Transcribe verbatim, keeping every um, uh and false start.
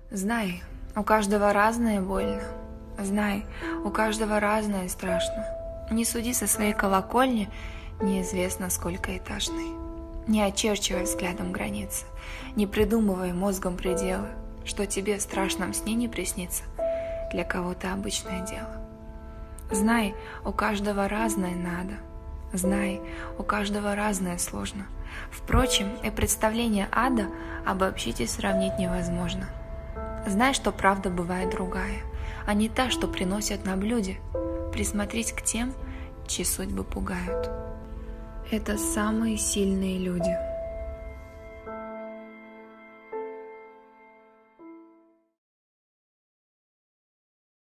Знай, у каждого разное больно. Знай, у каждого разное страшно. Не суди со своей колокольни, неизвестно сколько этажной. Не очерчивай взглядом границы, не придумывай мозгом пределы, что тебе в страшном сне не приснится, для кого-то обычное дело. Знай, у каждого разное надо. Знай, у каждого разное сложно. Впрочем, и представление ада обобщить и сравнить невозможно. Знай, что правда бывает другая, а не та, что приносят на блюде. Присмотрись к тем, чьи судьбы пугают. Это самые сильные люди.